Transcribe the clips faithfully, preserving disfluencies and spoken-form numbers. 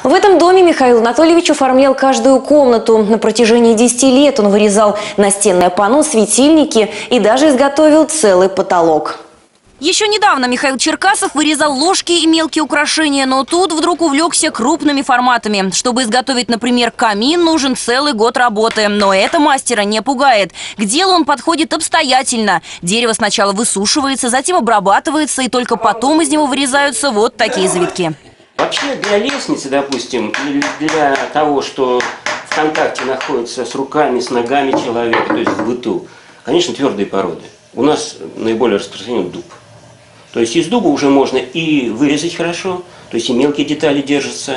В этом доме Михаил Анатольевич оформлял каждую комнату. На протяжении десяти лет он вырезал настенное панно, светильники и даже изготовил целый потолок. Еще недавно Михаил Черкасов вырезал ложки и мелкие украшения, но тут вдруг увлекся крупными форматами. Чтобы изготовить, например, камин, нужен целый год работы. Но это мастера не пугает. К делу он подходит обстоятельно. Дерево сначала высушивается, затем обрабатывается, и только потом из него вырезаются вот такие завитки. Вообще для лестницы, допустим, или для того, что в контакте находится с руками, с ногами человека, то есть в быту, конечно, твердые породы. У нас наиболее распространен дуб. То есть из дуба уже можно и вырезать хорошо, то есть и мелкие детали держатся,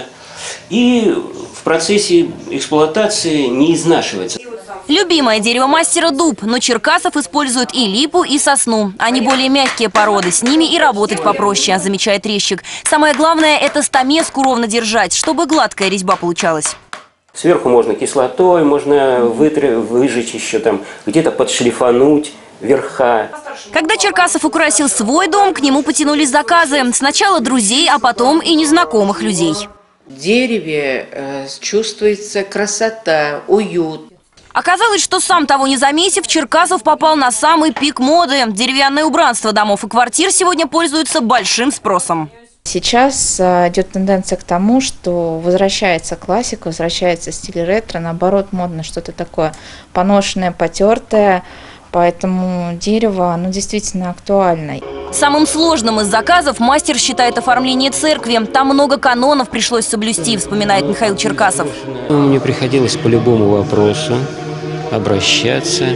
и в процессе эксплуатации не изнашивается. Любимое дерево мастера дуб, но Черкасов использует и липу, и сосну. Они более мягкие породы, с ними и работать попроще, замечает резчик. Самое главное – это стамеску ровно держать, чтобы гладкая резьба получалась. Сверху можно кислотой, можно вытр... выжечь еще там, где-то подшлифануть верха. Когда Черкасов украсил свой дом, к нему потянулись заказы. Сначала друзей, а потом и незнакомых людей. В дереве э, чувствуется красота, уют. Оказалось, что сам того не заметив, Черкасов попал на самый пик моды. Деревянное убранство домов и квартир сегодня пользуется большим спросом. Сейчас идет тенденция к тому, что возвращается классика, возвращается стиль ретро. Наоборот, модно что-то такое поношенное, потертое. Поэтому дерево, оно действительно актуально. Самым сложным из заказов мастер считает оформление церкви. Там много канонов пришлось соблюсти, вспоминает Михаил Черкасов. Мне приходилось по любому вопросу обращаться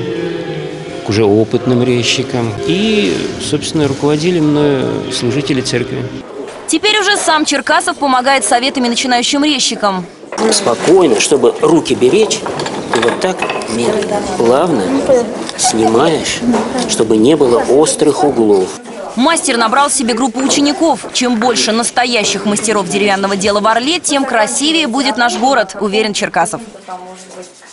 к уже опытным резчикам. И, собственно, руководили мною служители церкви. Теперь уже сам Черкасов помогает советами начинающим резчикам. Спокойно, чтобы руки беречь, и вот так медленно, плавно снимаешь, чтобы не было острых углов. Мастер набрал себе группу учеников. Чем больше настоящих мастеров деревянного дела в Орле, тем красивее будет наш город, уверен Черкасов.